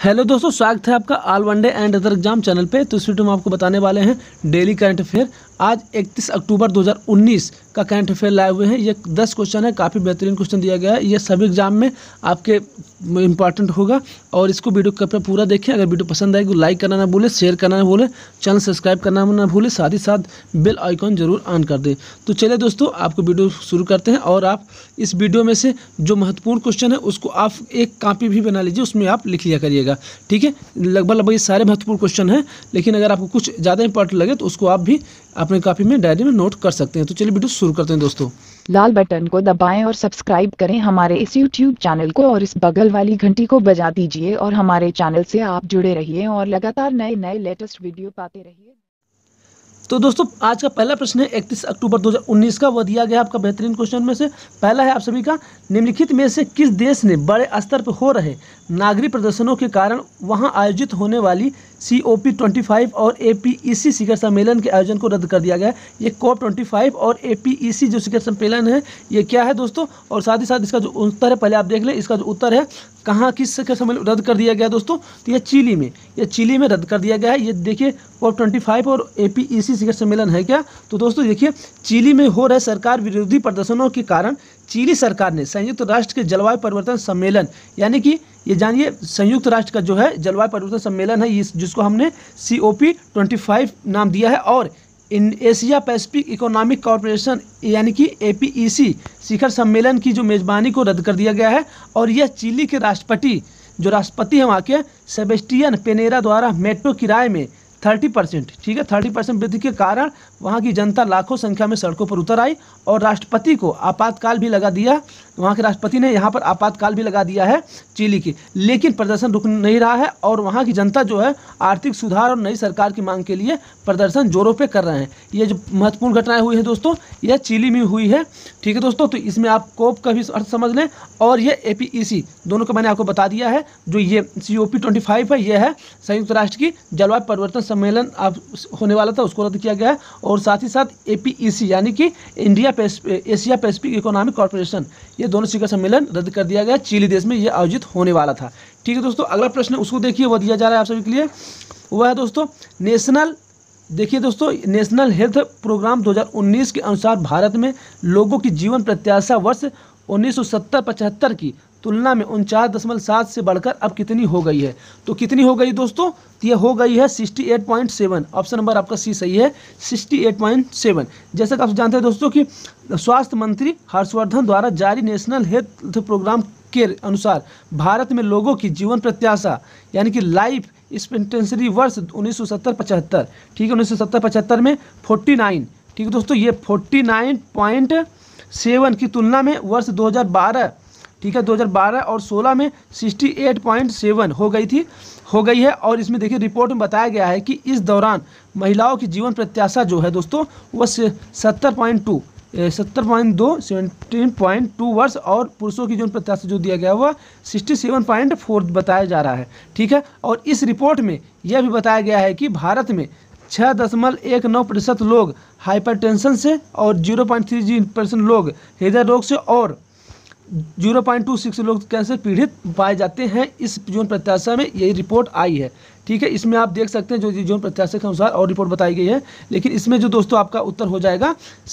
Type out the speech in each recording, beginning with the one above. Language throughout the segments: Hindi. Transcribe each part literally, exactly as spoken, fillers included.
हेलो दोस्तों, स्वागत है आपका all one day and other exam channel पे। तो इस वीडियो में आपको बताने वाले हैं डेली करंट अफेयर। आज इकतीस अक्टूबर दो हज़ार उन्नीस का करंट अफेयर लाए हुए हैं। ये दस क्वेश्चन है, काफ़ी बेहतरीन क्वेश्चन दिया गया है। ये सभी एग्जाम में आपके इंपॉर्टेंट होगा और इसको वीडियो को पूरा देखें। अगर वीडियो पसंद आएगी तो लाइक करना ना भूलें, शेयर करना ना भूलें, चैनल सब्सक्राइब करना ना भूलें, साथ ही साथ बेल आइकॉन जरूर ऑन कर दें। तो चलिए दोस्तों, आपको वीडियो शुरू करते हैं और आप इस वीडियो में से जो महत्वपूर्ण क्वेश्चन है उसको आप एक कॉपी भी बना लीजिए, उसमें आप लिख लिया करिएगा। ठीक है, लगभग लगभग ये सारे महत्वपूर्ण क्वेश्चन हैं, लेकिन अगर आपको कुछ ज़्यादा इंपॉर्टेंट लगे तो उसको आप भी अपने कॉपी में डायरी में नोट कर सकते हैं। तो चलिए वीडियो शुरू करते हैं दोस्तों। लाल बटन को दबाएं और सब्सक्राइब करें हमारे इस यूट्यूब चैनल को और इस बगल वाली घंटी को बजा दीजिए और हमारे चैनल से आप जुड़े रहिए और लगातार नए नए लेटेस्ट वीडियो पाते रहिए। तो दोस्तों, आज का पहला प्रश्न है इकतीस अक्टूबर दो हज़ार उन्नीस का। वह दिया गया आपका बेहतरीन क्वेश्चन में से पहला है आप सभी का, निम्नलिखित में से किस देश ने बड़े स्तर पर हो रहे नागरिक प्रदर्शनों के कारण वहां आयोजित होने वाली C O P twenty five और ए पी ई सी शिखर सम्मेलन के आयोजन को रद्द कर दिया गया है। ये कॉप ट्वेंटी फाइव और ए पी ई सी जो शिखर सम्मेलन है ये क्या है दोस्तों, और साथ ही साथ इसका जो उत्तर है पहले आप देख लें। इसका जो उत्तर है कहाँ किस शिखर सम्मेलन रद्द कर दिया गया दोस्तों, तो ये चिली में, ये चिली में रद्द कर दिया गया है। ये देखिए कॉप ट्वेंटी फाइव और ए पी ई सी शिखर सम्मेलन है क्या, तो दोस्तों देखिए चिली में हो रहे सरकार विरोधी प्रदर्शनों के कारण चिली सरकार ने संयुक्त राष्ट्र के जलवायु परिवर्तन सम्मेलन, यानी कि ये जानिए संयुक्त राष्ट्र का जो है जलवायु परिवर्तन सम्मेलन है, जिसको हमने C O P twenty five नाम दिया है, और इन एशिया पैसिफिक इकोनॉमिक कॉरपोरेशन यानी कि ए पी ई सी शिखर सम्मेलन की जो मेज़बानी को रद्द कर दिया गया है। और यह चिली के राष्ट्रपति जो राष्ट्रपति हैं वहाँ के सेबेस्टियन पेनेरा द्वारा मेट्रो किराए में थर्टी परसेंट ठीक है थर्टी परसेंट वृद्धि के कारण वहाँ की जनता लाखों संख्या में सड़कों पर उतर आई और राष्ट्रपति को आपातकाल भी लगा दिया। वहाँ के राष्ट्रपति ने यहाँ पर आपातकाल भी लगा दिया है चिली की, लेकिन प्रदर्शन रुक नहीं रहा है और वहाँ की जनता जो है आर्थिक सुधार और नई सरकार की मांग के लिए प्रदर्शन जोरों पे कर रहे हैं। ये जो महत्वपूर्ण घटनाएं हुई हैं दोस्तों, यह चिली में हुई है। ठीक है दोस्तों, तो इसमें आप कोप का भी अर्थ समझ लें और ये ए पी ई सी दोनों का मैंने आपको बता दिया है। जो ये C O P twenty five है यह है संयुक्त राष्ट्र की जलवायु परिवर्तन सम्मेलन आप होने वाला था, उसको रद्द किया गया है। और साथ ही साथ ए पी ई सी यानी कि India Asia Pacific economic corporation, ये दोनों शिखर सम्मेलन रद्द कर दिया गया। चिली देश में ये आयोजित होने वाला था। ठीक है दोस्तों, अगला प्रश्न उसको देखिए, वो दिया जा रहा है आप सभी के लिए। वह है दोस्तों नेशनल देखिए दोस्तों नेशनल हेल्थ प्रोग्राम दो हज़ार उन्नीस के अनुसार भारत में लोगों की जीवन प्रत्याशा वर्ष उन्नीस सौ सत्तर पचहत्तर की तुलना में उनचास दशमलव सात से बढ़कर अब कितनी हो गई है। तो कितनी हो गई दोस्तों, तो ये हो गई है अड़सठ पॉइंट सात। ऑप्शन नंबर आपका सी सही है, अड़सठ पॉइंट सात। जैसा कि आप जानते हैं दोस्तों कि स्वास्थ्य मंत्री हर्षवर्धन द्वारा जारी नेशनल हेल्थ प्रोग्राम के अनुसार भारत में लोगों की जीवन प्रत्याशा यानी कि लाइफ एक्सपेक्टेंसी वर्ष उन्नीस सौ सत्तर पचहत्तर ठीक है उन्नीस सौ सत्तर पचहत्तर में उनचास ठीक है दोस्तों, ये उनचास पॉइंट सात की तुलना में वर्ष दो हज़ार बारह ठीक है दो हज़ार बारह और सोलह में अड़सठ पॉइंट सात हो गई थी हो गई है। और इसमें देखिए रिपोर्ट में बताया गया है कि इस दौरान महिलाओं की जीवन प्रत्याशा जो है दोस्तों वह सत्तर पॉइंट दो सत्तर पॉइंट दो सत्रह पॉइंट दो वर्ष और पुरुषों की जीवन प्रत्याशा जो दिया गया हुआ सड़सठ पॉइंट चार बताया जा रहा है। ठीक है, और इस रिपोर्ट में यह भी बताया गया है कि भारत में छः दशमलव एक नौ प्रतिशत लोग हाइपरटेंशन से और जीरो पॉइंट थ्री परसेंट लोग हृदय रोग से और जीरो पॉइंट टू सिक्स लोग कैंसर पीड़ित पाए जाते हैं। इस जीवन प्रत्याशा में यही रिपोर्ट आई है। ठीक है, इसमें आप देख सकते हैं जो जीवन प्रत्याशा के अनुसार और रिपोर्ट बताई गई है, लेकिन इसमें जो दोस्तों आपका उत्तर हो जाएगा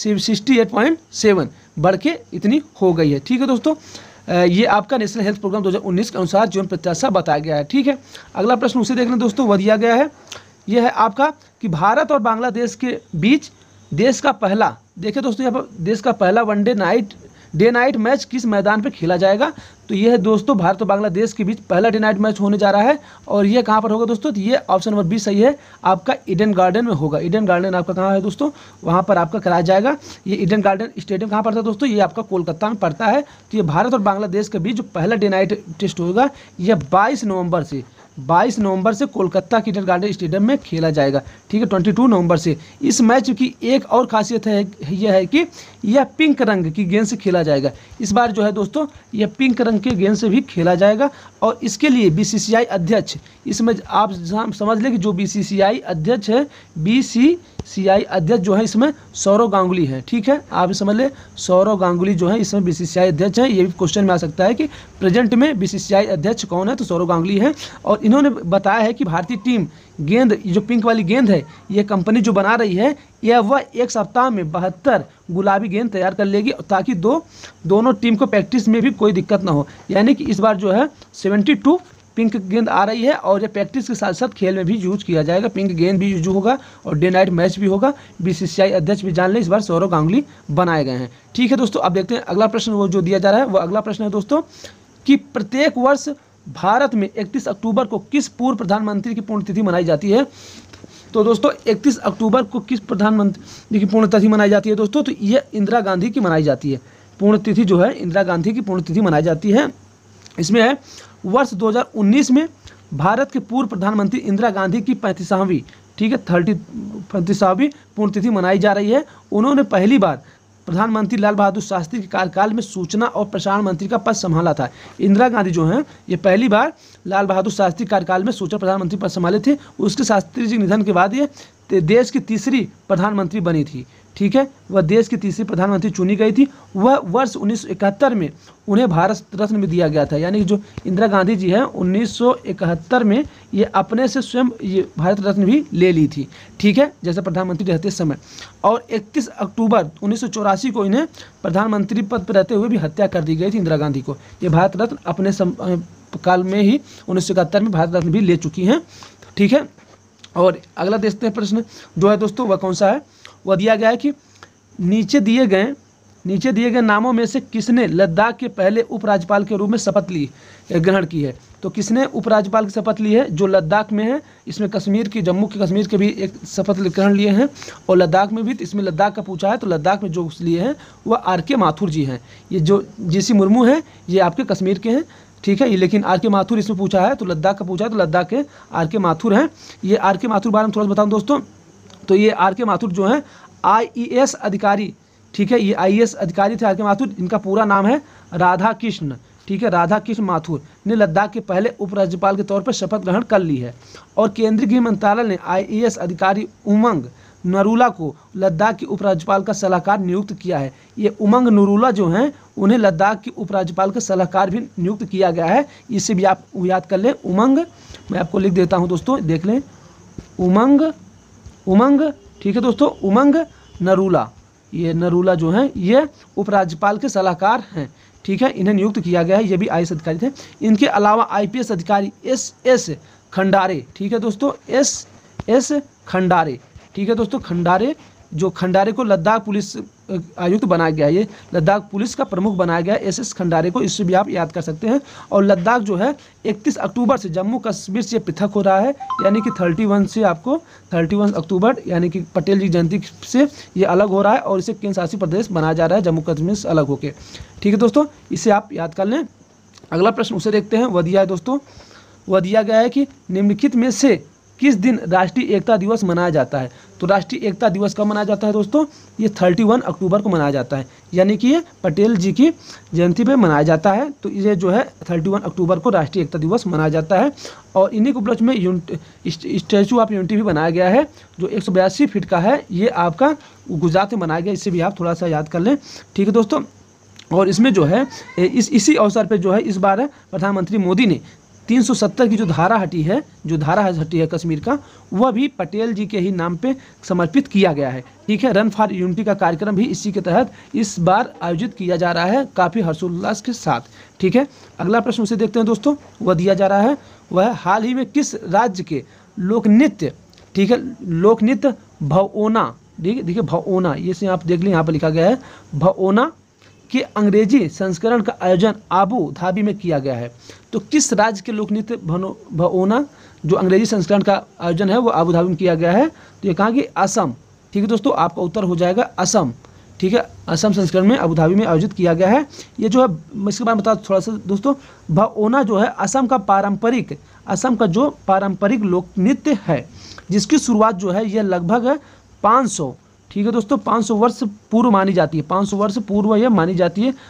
अड़सठ पॉइंट सात बढ़ के इतनी हो गई है। ठीक है दोस्तों, ये आपका नेशनल हेल्थ प्रोग्राम दो हज़ार उन्नीस के अनुसार जीवन प्रत्याशा बताया गया है। ठीक है, अगला प्रश्न उसे देख लें दोस्तों, वह दिया गया है। यह है आपका कि भारत और बांग्लादेश के बीच देश का पहला देखिए दोस्तों यहाँ पर देश का पहला one day night day night match किस मैदान पे खेला जाएगा। तो ये है दोस्तों भारत और बांग्लादेश के बीच पहला डे नाइट मैच होने जा रहा है और ये कहाँ पर होगा दोस्तों, तो ये ऑप्शन नंबर बी सही है, आपका ईडन गार्डन में होगा। ईडन गार्डन आपका कहाँ है दोस्तों, वहाँ पर आपका कराया जाएगा। ये ईडन गार्डन स्टेडियम कहाँ पड़ता है दोस्तों, ये आपका कोलकाता में पड़ता है। तो ये भारत और बांग्लादेश के बीच जो पहला डे नाइट टेस्ट होगा यह बाईस नवंबर से बाईस नवंबर से कोलकाता के ईडन गार्डन स्टेडियम में खेला जाएगा। ठीक है, बाईस नवंबर से। इस मैच की एक और खासियत है यह है कि यह पिंक रंग की गेंद से खेला जाएगा। इस बार जो है दोस्तों यह पिंक रंग के गेंद से भी खेला जाएगा और इसके लिए बी सी सी आई अध्यक्ष, इसमें आप समझ लें कि जो बी सी सी आई अध्यक्ष है बी सी बीसीसीआई अध्यक्ष जो है इसमें सौरव गांगुली है। ठीक है, आप समझ ले, सौरव गांगुली जो है इसमें बीसीसीआई अध्यक्ष हैं। ये भी क्वेश्चन में आ सकता है कि प्रेजेंट में बीसीसीआई अध्यक्ष कौन है, तो सौरव गांगुली है। और इन्होंने बताया है कि भारतीय टीम गेंद, जो पिंक वाली गेंद है, ये कंपनी जो बना रही है, यह वह एक सप्ताह में बहत्तर गुलाबी गेंद तैयार कर लेगी, ताकि दो दोनों टीम को प्रैक्टिस में भी कोई दिक्कत ना हो। यानी कि इस बार जो है सेवेंटी टू पिंक गेंद आ रही है, और ये प्रैक्टिस के साथ साथ खेल में भी यूज किया जाएगा। पिंक गेंद भी यूज होगा और डे नाइट मैच भी होगा। बीसीसीआई अध्यक्ष भी जान ले, इस बार सौरव गांगुली बनाए गए हैं। ठीक है दोस्तों, अब देखते हैं अगला प्रश्न वो जो दिया जा रहा है। वो अगला प्रश्न है दोस्तों कि प्रत्येक वर्ष भारत में इकतीस अक्टूबर को किस पूर्व प्रधानमंत्री की पुण्यतिथि मनाई जाती है। तो दोस्तों इकतीस अक्टूबर को किस प्रधानमंत्री की पुण्यतिथि मनाई जाती है दोस्तों, तो ये इंदिरा गांधी की मनाई जाती है। पुण्यतिथि जो है इंदिरा गांधी की पुण्यतिथि मनाई जाती है। इसमें है वर्ष दो हज़ार उन्नीस में भारत के पूर्व प्रधानमंत्री इंदिरा गांधी की पैंतीसवीं ठीक है थर्टी पैंतीसवीं पुण्यतिथि मनाई जा रही है। उन्होंने पहली बार प्रधानमंत्री लाल बहादुर शास्त्री के कार्यकाल में सूचना और प्रसारण मंत्री का पद संभाला था। इंदिरा गांधी जो हैं ये पहली बार लाल बहादुर शास्त्री कार्यकाल में सूचना प्रधानमंत्री पद संभाले थे। उसके शास्त्री जी निधन के बाद ये देश की तीसरी प्रधानमंत्री बनी थी। ठीक है, वह देश की तीसरी प्रधानमंत्री चुनी गई थी। वह वर्ष उन्नीस सौ इकहत्तर में उन्हें भारत रत्न भी दिया गया था। यानी कि जो इंदिरा गांधी जी हैं उन्नीस सौ इकहत्तर में ये अपने से स्वयं ये भारत रत्न भी ले ली थी। ठीक है, जैसे प्रधानमंत्री रहते समय। और इकतीस अक्टूबर उन्नीस सौ चौरासी को इन्हें प्रधानमंत्री पद पर रहते हुए भी हत्या कर दी गई थी इंदिरा गांधी को। ये भारत रत्न अपने सम, काल में ही उन्नीस सौ इकहत्तर में भारत रत्न भी ले चुकी हैं। ठीक है, और अगला देखते हैं प्रश्न जो है दोस्तों वह कौन सा है। वह दिया गया है कि नीचे दिए गए नीचे दिए गए नामों में से किसने लद्दाख के पहले उपराज्यपाल के रूप में शपथ ली ग्रहण की है। तो किसने उपराज्यपाल की शपथ ली है जो लद्दाख में है। इसमें कश्मीर की, जम्मू के कश्मीर के भी एक शपथ ग्रहण लिए हैं, और लद्दाख में भी। तो इसमें लद्दाख का पूछा है, तो लद्दाख में जो लिए हैं वह आर के माथुर जी हैं। ये जो जीसी मुर्मू हैं ये आपके कश्मीर के हैं। ठीक है, ये लेकिन आर के माथुर इसमें पूछा है, तो लद्दाख का पूछा है, तो लद्दाख के आर के माथुर हैं। ये आर के माथुर बारे में थोड़ा सा बताऊँ दोस्तों, तो ये आर के माथुर जो हैं आई ई एस अधिकारी। ठीक है, ये आई ए एस अधिकारी थे आर के माथुर। इनका पूरा नाम है राधा कृष्ण। ठीक है, राधा कृष्ण माथुर ने लद्दाख के पहले उपराज्यपाल के तौर पर शपथ ग्रहण कर ली है। और केंद्रीय गृह मंत्रालय ने आई ए एस अधिकारी उमंग नरूला को लद्दाख के उपराज्यपाल का सलाहकार नियुक्त किया है। ये उमंग नरूला जो हैं उन्हें लद्दाख के उपराज्यपाल का सलाहकार भी नियुक्त किया गया है। इसे भी आप याद कर लें, उमंग। मैं आपको लिख देता हूँ दोस्तों, देख लें, उमंग उमंग ठीक है दोस्तों, उमंग नरूला। ये नरूला जो हैं ये उपराज्यपाल के सलाहकार हैं। ठीक है, इन्हें नियुक्त किया गया है। ये भी आई ए एस अधिकारी थे। इनके अलावा आई पी एस अधिकारी एस एस खंडारे। ठीक है दोस्तों, एस एस खंडारे। ठीक है दोस्तों, खंडारे, जो खंडारे को लद्दाख पुलिस आयुक्त बनाया गया है। ये लद्दाख पुलिस का प्रमुख बनाया गया है एस एस खंडारे को। इससे भी आप याद कर सकते हैं। और लद्दाख जो है इकतीस अक्टूबर से जम्मू कश्मीर से पृथक हो रहा है। यानी कि इकतीस से आपको इकतीस अक्टूबर यानी कि पटेल जी जयंती से ये अलग हो रहा है, और इसे केंद्र शासित प्रदेश बनाया जा रहा है जम्मू कश्मीर से अलग होकर। ठीक है दोस्तों, इसे आप याद कर लें। अगला प्रश्न उसे देखते हैं। वह दिया है दोस्तों, वह दिया गया है कि निम्नलिखित में से किस दिन राष्ट्रीय एकता दिवस मनाया जाता है। तो राष्ट्रीय एकता दिवस कब मनाया जाता है दोस्तों, ये इकतीस अक्टूबर को मनाया जाता है। यानी कि ये पटेल जी की जयंती पे मनाया जाता है। तो ये जो है इकतीस अक्टूबर को राष्ट्रीय एकता दिवस मनाया जाता है। और इन्हीं के उपलक्ष्य में यूनिटी स्टैचू ऑफ यूनिटी भी बनाया गया है, जो एक सौ बयासी फीट का है। ये आपका गुजरात में बनाया गया। इससे भी आप थोड़ा सा याद कर लें। ठीक है दोस्तों, और इसमें जो है इस इसी अवसर पर जो है इस बार प्रधानमंत्री मोदी ने तीन सौ सत्तर की जो धारा हटी है, जो धारा हटी है कश्मीर का, वह भी पटेल जी के ही नाम पे समर्पित किया गया है। ठीक है, रन फॉर यूनिटी का कार्यक्रम भी इसी के तहत इस बार आयोजित किया जा रहा है, काफ़ी हर्षोल्लास के साथ। ठीक है, अगला प्रश्न उसे देखते हैं दोस्तों। वह दिया जा रहा है, वह हाल ही में किस राज्य के लोक नृत्य, ठीक है, लोक नृत्य भवोना, ठीक है, देखिए भवोना, ये से आप देख लें, यहाँ पर लिखा गया है भवोना के अंग्रेजी संस्करण का आयोजन आबू धाबी में किया गया है। तो किस राज्य के लोक नृत्य भवोना जो अंग्रेजी संस्करण का आयोजन है वो आबू धाबी में किया गया है। तो ये कहाँ की, असम। ठीक है दोस्तों, आपका उत्तर हो जाएगा असम। ठीक है, असम संस्करण में आबू धाबी में आयोजित किया गया है। ये जो है इसके बारे में बता थोड़ा सा दोस्तों, भवोना जो है असम का पारंपरिक असम का जो पारंपरिक लोक नृत्य है, जिसकी शुरुआत जो है ये लगभग पाँच सौ ठीक है दोस्तों पाँच सौ वर्ष पूर्व मानी जाती है। पाँच सौ वर्ष पूर्व यह मानी जाती है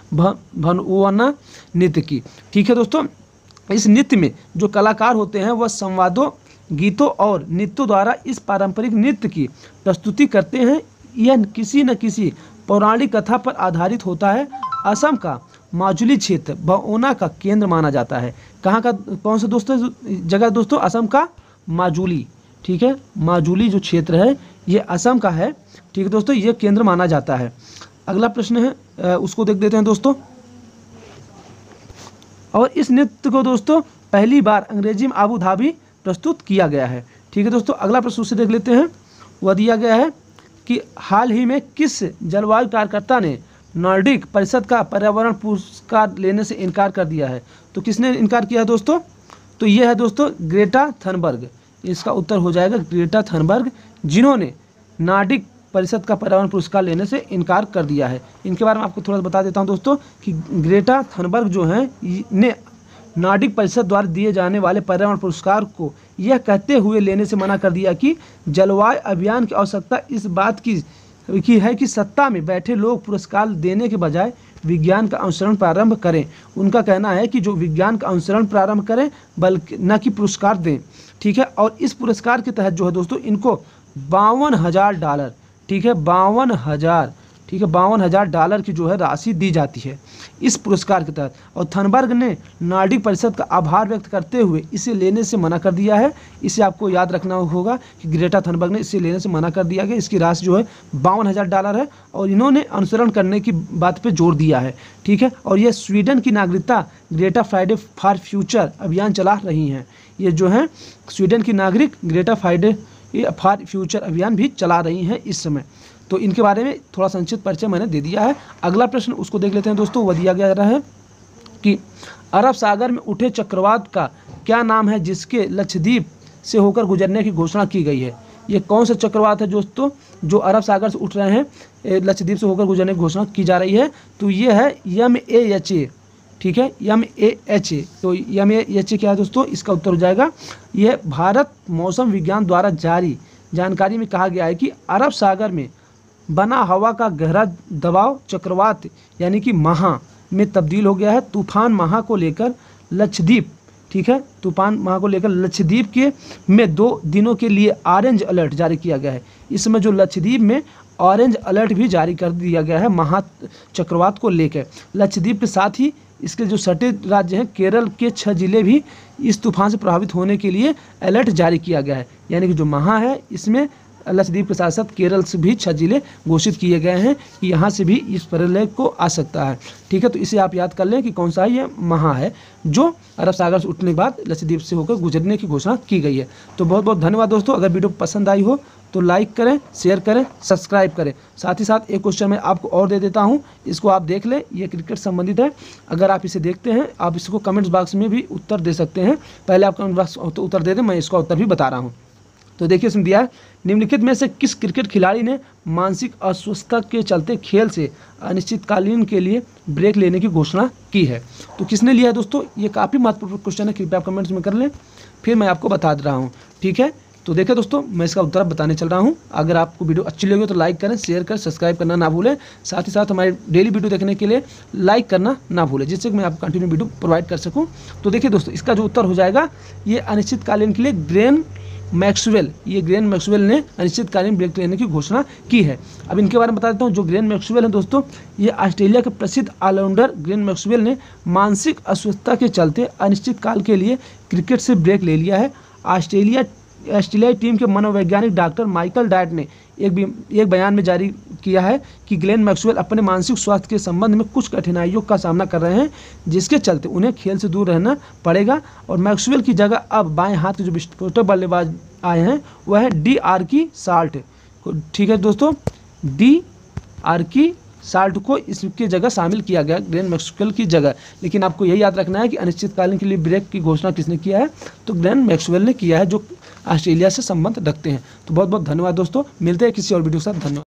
भवोना नृत्य की। ठीक है दोस्तों, इस नृत्य में जो कलाकार होते हैं वह संवादों गीतों और नृत्यों द्वारा इस पारंपरिक नृत्य की प्रस्तुति करते हैं। यह किसी न किसी पौराणिक कथा पर आधारित होता है। असम का माजुली क्षेत्र भगोना का केंद्र माना जाता है। कहाँ का, कौन सा दोस्तों जगह दोस्तों? असम का माजुली, ठीक है, माजुली जो क्षेत्र है ये असम का है, ठीक है दोस्तों, ये केंद्र माना जाता है। अगला प्रश्न है उसको देख देते हैं दोस्तों। और इस नृत्य को दोस्तों पहली बार अंग्रेजी में आबू धाबी प्रस्तुत किया गया है, ठीक है दोस्तों। अगला प्रश्न उससे देख लेते हैं। वह दिया गया है कि हाल ही में किस जलवायु कार्यकर्ता ने नॉर्डिक परिषद का पर्यावरण पुरस्कार लेने से इनकार कर दिया है? तो किसने इनकार किया है दोस्तों? तो ये है दोस्तों ग्रेटा थनबर्ग। इसका उत्तर हो जाएगा ग्रेटा थनबर्ग, जिन्होंने नॉर्डिक परिषद का पर्यावरण पुरस्कार लेने से इनकार कर दिया है। इनके बारे में आपको थोड़ा सा बता देता हूं दोस्तों कि ग्रेटा थनबर्ग जो हैं ने नॉर्डिक परिषद द्वारा दिए जाने वाले पर्यावरण पुरस्कार को यह कहते हुए लेने से मना कर दिया कि जलवायु अभियान की आवश्यकता इस बात की की है कि सत्ता में बैठे लोग पुरस्कार देने के बजाय विज्ञान का अनुसरण प्रारंभ करें। उनका कहना है कि जो विज्ञान का अनुसरण प्रारंभ करें बल्कि न कि पुरस्कार दें, ठीक है। और इस पुरस्कार के तहत जो है दोस्तों इनको बावन हज़ार डॉलर, ठीक है, बावन हज़ार ठीक है बावन हज़ार डॉलर की जो है राशि दी जाती है इस पुरस्कार के तहत। और थनबर्ग ने नॉर्डिक परिषद का आभार व्यक्त करते हुए इसे लेने से मना कर दिया है। इसे आपको याद रखना होगा कि ग्रेटा थनबर्ग ने इसे लेने से मना कर दिया गया। इसकी राशि जो है बावन हज़ार डॉलर है और इन्होंने अनुसरण करने की बात पर जोर दिया है, ठीक है। और यह स्वीडन की नागरिकता ग्रेटा फ्राइडे फॉर फ्यूचर अभियान चला रही हैं। ये जो है स्वीडन की नागरिक ग्रेटा फ्राइडे फॉर फ्यूचर अभियान भी चला रही हैं इस समय। तो इनके बारे में थोड़ा संक्षिप्त परिचय मैंने दे दिया है। अगला प्रश्न उसको देख लेते हैं दोस्तों। वह दिया गया है कि अरब सागर में उठे चक्रवात का क्या नाम है जिसके लक्षद्वीप से होकर गुजरने की घोषणा की गई है? ये कौन सा चक्रवात है दोस्तों जो अरब सागर से उठ रहे हैं, लक्षद्वीप से होकर गुजरने की घोषणा की जा रही है? तो ये है यम ए एच ए, ठीक है, यम ए एच ए। तो यम ए एच ए क्या है दोस्तों? इसका उत्तर हो जाएगा यह भारत मौसम विज्ञान द्वारा जारी जानकारी में कहा गया है कि अरब सागर में बना हवा का गहरा दबाव चक्रवात यानी कि महा में तब्दील हो गया है। तूफान महा को लेकर लक्षद्वीप, ठीक है, तूफान महा को लेकर लक्षद्वीप के में दो दिनों के लिए ऑरेंज अलर्ट जारी किया गया है। इस समय जो लक्षद्वीप में ऑरेंज अलर्ट भी जारी कर दिया गया है महा चक्रवात को लेकर। लक्षद्वीप के साथ ही इसके जो सटे राज्य हैं केरल के छह जिले भी इस तूफान से प्रभावित होने के लिए अलर्ट जारी किया गया है। यानी कि जो महा है इसमें लक्षद्वीप के साथ साथ केरल से भी छह जिले घोषित किए गए हैं कि यहाँ से भी इस प्रलय को आ सकता है, ठीक है। तो इसे आप याद कर लें कि कौन सा है, ये महा है जो अरब सागर से उठने के बाद लक्षद्वीप से होकर गुजरने की घोषणा की गई है। तो बहुत बहुत धन्यवाद दोस्तों। अगर वीडियो पसंद आई हो तो लाइक करें, शेयर करें, सब्सक्राइब करें। साथ ही साथ एक क्वेश्चन मैं आपको और दे देता हूं, इसको आप देख लें। ये क्रिकेट संबंधित है। अगर आप इसे देखते हैं आप इसको कमेंट्स बॉक्स में भी उत्तर दे सकते हैं। पहले आप कमेंट बॉक्स तो उत्तर दे दें, मैं इसका उत्तर भी बता रहा हूँ। तो देखिए इसमें दिया है निम्नलिखित में से किस क्रिकेट खिलाड़ी ने मानसिक अस्वस्थता के चलते खेल से अनिश्चितकालीन के लिए ब्रेक लेने की घोषणा की है? तो किसने लिया है दोस्तों? ये काफ़ी महत्वपूर्ण क्वेश्चन है, कृपया आप कमेंट्स में कर लें, फिर मैं आपको बता दे रहा हूँ, ठीक है। तो देखिए दोस्तों मैं इसका उत्तर बताने चल रहा हूँ। अगर आपको वीडियो अच्छी लगी तो लाइक करें, शेयर करें, सब्सक्राइब करना ना भूलें। साथ ही साथ हमारे डेली वीडियो देखने के लिए लाइक करना ना भूलें, जिससे कि मैं आपको कंटिन्यू वीडियो प्रोवाइड कर सकूँ। तो देखिए दोस्तों इसका जो उत्तर हो जाएगा ये अनिश्चितकालीन के लिए ग्लेन मैक्सवेल, ये ग्लेन मैक्सवेल ने अनिश्चितकालीन ब्रेक लेने की घोषणा की है। अब इनके बारे में बता देता हूँ। जो ग्लेन मैक्सवेल है दोस्तों, ये ऑस्ट्रेलिया के प्रसिद्ध ऑलराउंडर ग्लेन मैक्सवेल ने मानसिक अस्वस्थता के चलते अनिश्चितकाल के लिए क्रिकेट से ब्रेक ले लिया है। ऑस्ट्रेलिया ऑस्ट्रेलियाई टीम के मनोवैज्ञानिक डॉक्टर माइकल डायट ने एक एक बयान में जारी किया है कि ग्लेन मैक्सवेल अपने मानसिक स्वास्थ्य के संबंध में कुछ कठिनाइयों का सामना कर रहे हैं, जिसके चलते उन्हें खेल से दूर रहना पड़ेगा। और मैक्सवेल की जगह अब बाएं हाथ के जो विस्फोटक बल्लेबाज आए हैं वह है डी आर की साल्ट, ठीक है दोस्तों, डी आर की साल्ट को इसकी जगह शामिल किया गया ग्लेन मैक्सवेल की जगह। लेकिन आपको यही याद रखना है कि अनिश्चितकालीन के लिए ब्रेक की घोषणा किसने किया है? तो ग्लेन मैक्सवेल ने किया है, जो ऑस्ट्रेलिया से संबंध रखते हैं। तो बहुत बहुत धन्यवाद दोस्तों, मिलते हैं किसी और वीडियो के साथ। धन्यवाद।